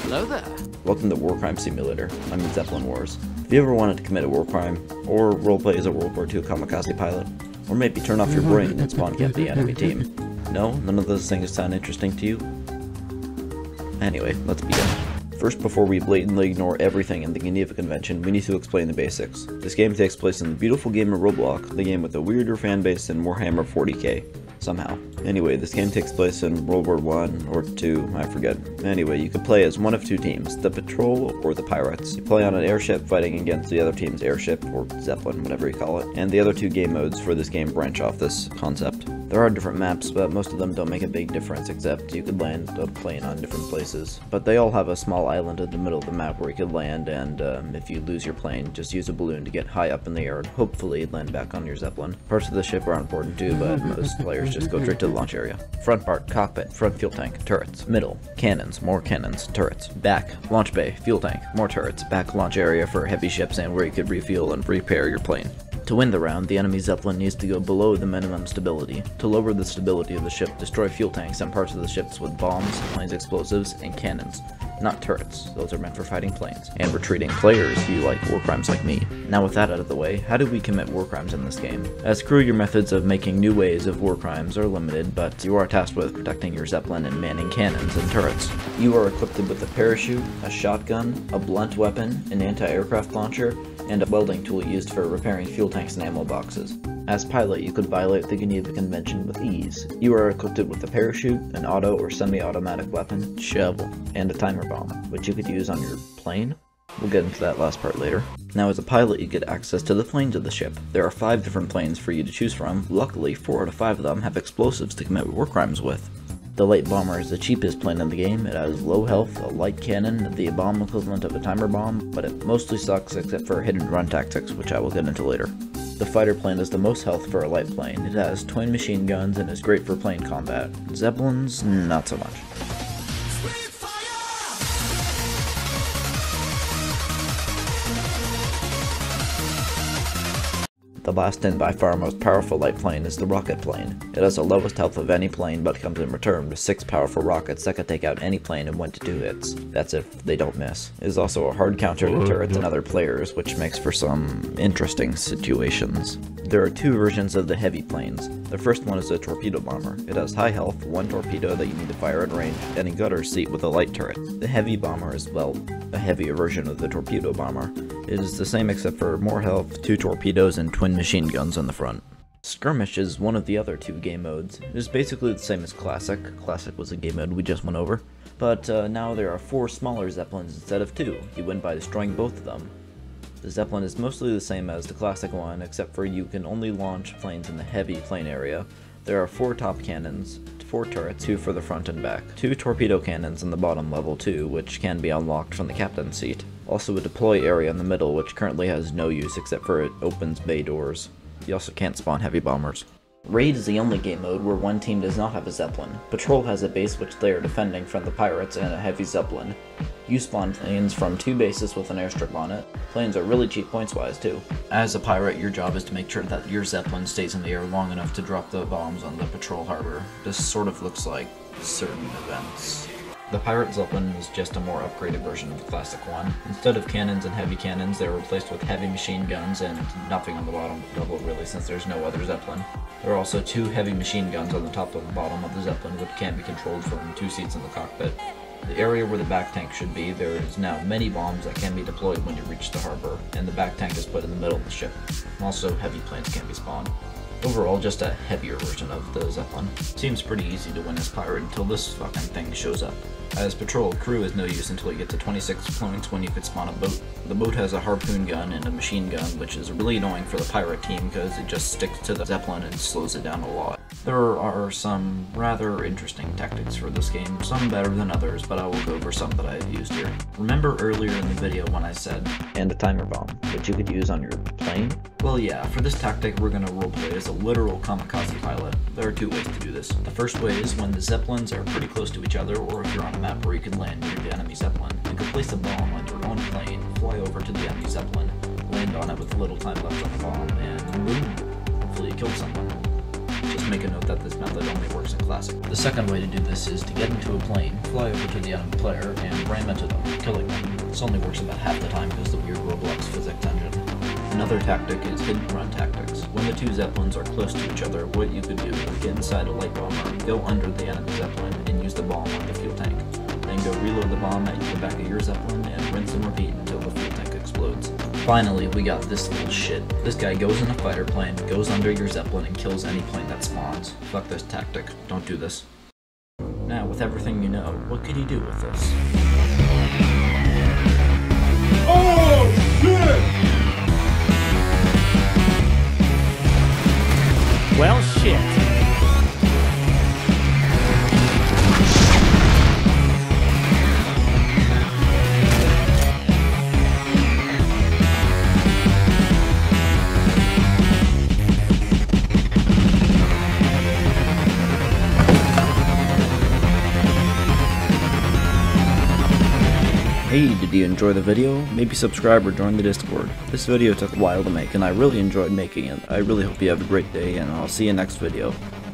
Hello there. Welcome to War Crime Simulator. I'm in Zeppelin Wars. If you ever wanted to commit a war crime, or roleplay as a World War II kamikaze pilot, or maybe turn off your brain and spawn camp the enemy team. No? None of those things sound interesting to you? Anyway, let's begin. First, before we blatantly ignore everything in the Geneva Convention, we need to explain the basics. This game takes place in the beautiful game of Roblox, the game with a weirder fanbase than Warhammer 40k. Somehow. Anyway, this game takes place in World War I or II, I forget. Anyway, you can play as one of two teams, the Patrol or the Pirates. You play on an airship fighting against the other team's airship, or Zeppelin, whatever you call it. And the other two game modes for this game branch off this concept. There are different maps, but most of them don't make a big difference, except you could land a plane on different places. But they all have a small island in the middle of the map where you could land, and if you lose your plane, just use a balloon to get high up in the air and hopefully land back on your Zeppelin. Parts of the ship are important too, but most players just go straight to the launch area. Front part, cockpit, front fuel tank, turrets. Middle, cannons, more cannons, turrets. Back, launch bay, fuel tank, more turrets. Back launch area for heavy ships and where you could refuel and repair your plane. To win the round, the enemy Zeppelin needs to go below the minimum stability. To lower the stability of the ship, destroy fuel tanks and parts of the ships with bombs, planes explosives, and cannons. Not turrets, those are meant for fighting planes. And retreating players if you like war crimes like me. Now with that out of the way, how do we commit war crimes in this game? As crew, your methods of making new ways of war crimes are limited, but you are tasked with protecting your Zeppelin and manning cannons and turrets. You are equipped with a parachute, a shotgun, a blunt weapon, an anti-aircraft launcher, and a welding tool used for repairing fuel tanks and ammo boxes. As pilot, you could violate the Geneva Convention with ease. You are equipped with a parachute, an auto or semi-automatic weapon, shovel, and a timer bomb, which you could use on your plane. We'll get into that last part later. Now as a pilot, you get access to the planes of the ship. There are 5 different planes for you to choose from. Luckily, 4 out of 5 of them have explosives to commit war crimes with. The light bomber is the cheapest plane in the game. It has low health, a light cannon, the bomb equivalent of a timer bomb, but it mostly sucks except for hidden run tactics, which I will get into later. The fighter plane is the most health for a light plane. It has twin machine guns and is great for plane combat. Zeppelins, not so much. The last and by far most powerful light plane is the rocket plane. It has the lowest health of any plane, but comes in return with 6 powerful rockets that can take out any plane in 1 to 2 hits. That's if they don't miss. It is also a hard counter to turrets and other players, which makes for some interesting situations. There are 2 versions of the heavy planes. The first one is a torpedo bomber. It has high health, 1 torpedo that you need to fire at range, and a gutter seat with a light turret. The heavy bomber is, well, a heavier version of the torpedo bomber. It is the same except for more health, 2 torpedoes, and twin machine guns on the front. Skirmish is one of the other 2 game modes. It is basically the same as Classic. Classic was a game mode we just went over. But now there are 4 smaller Zeppelins instead of 2. You win by destroying both of them. The Zeppelin is mostly the same as the Classic one, except for you can only launch planes in the heavy plane area. There are 4 top cannons, 4 turrets, 2 for the front and back, 2 torpedo cannons in the bottom level too, which can be unlocked from the captain's seat. Also a deploy area in the middle, which currently has no use except for it opens bay doors. You also can't spawn heavy bombers. Raid is the only game mode where one team does not have a Zeppelin. Patrol has a base which they are defending from the pirates and a heavy Zeppelin. You spawn planes from 2 bases with an airstrip on it. Planes are really cheap points-wise too. As a pirate, your job is to make sure that your Zeppelin stays in the air long enough to drop the bombs on the patrol harbor. This sort of looks like certain events. The Pirate Zeppelin is just a more upgraded version of the Classic one. Instead of cannons and heavy cannons, they are replaced with heavy machine guns and nothing on the bottom level really, since there's no other Zeppelin. There are also 2 heavy machine guns on the top and the bottom of the Zeppelin, which can be controlled from 2 seats in the cockpit. The area where the back tank should be, there is now many bombs that can be deployed when you reach the harbor, and the back tank is put in the middle of the ship. Also, heavy planes can be spawned. Overall, just a heavier version of the Zeppelin. Seems pretty easy to win as pirate until this fucking thing shows up. As patrol, crew is no use until you get to 26 points when you could spawn a boat. The boat has a harpoon gun and a machine gun, which is really annoying for the pirate team because it just sticks to the Zeppelin and slows it down a lot. There are some rather interesting tactics for this game, some better than others, but I will go over some that I've used here. Remember earlier in the video when I said, and a timer bomb, which you could use on your plane? Well yeah, for this tactic we're gonna roleplay as a literal kamikaze pilot. There are 2 ways to do this. The first way is when the Zeppelins are pretty close to each other, or if you're on a map where you can land near the enemy Zeppelin. You can place a bomb on your own plane, fly over to the enemy Zeppelin, land on it with little time left on the bomb, and boom! Hopefully you killed someone. Just make a note that this method only works in Classic. The second way to do this is to get into a plane, fly over to the enemy player, and ram into them, killing them. This only works about half the time because of the weird Roblox physics engine. Another tactic is hidden run tactics. When the two Zeppelins are close to each other, what you could do is get inside a light bomber, go under the enemy Zeppelin, and use the bomb on the fuel tank. Then go reload the bomb at the back of your Zeppelin, and rinse and repeat until the fuel tank explodes. Finally, we got this little shit. This guy goes in a fighter plane, goes under your Zeppelin, and kills any plane that spawns. Fuck this tactic. Don't do this. Now, with everything you know, what could he do with this? Oh, shit! Well, shit. Hey, did you enjoy the video? Maybe subscribe or join the Discord. This video took a while to make and I really enjoyed making it. I really hope you have a great day and I'll see you next video.